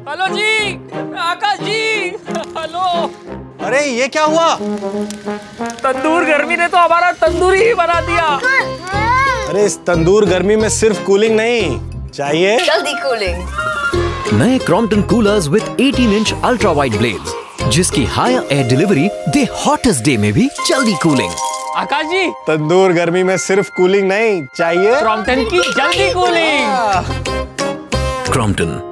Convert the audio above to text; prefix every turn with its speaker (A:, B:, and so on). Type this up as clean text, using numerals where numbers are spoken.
A: Hello जी, आकाश जी, hello.
B: अरे ये क्या हुआ?
A: तंदूर गर्मी ने तो हमारा तंदूरी ही बना दिया।
B: अरे इस तंदूर गर्मी में सिर्फ कूलिंग नहीं चाहिए,
C: जल्दी कूलिंग।
D: नए Crompton coolers with 18 inch ultra wide blades, जिसकी higher air delivery the hottest day में भी जल्दी कूलिंग।
A: आकाश जी,
B: तंदूर गर्मी में सिर्फ कूलिंग नहीं चाहिए,
A: क्रॉम्पटन की जल्दी कूलिंग।
D: क्रॉम्पटन,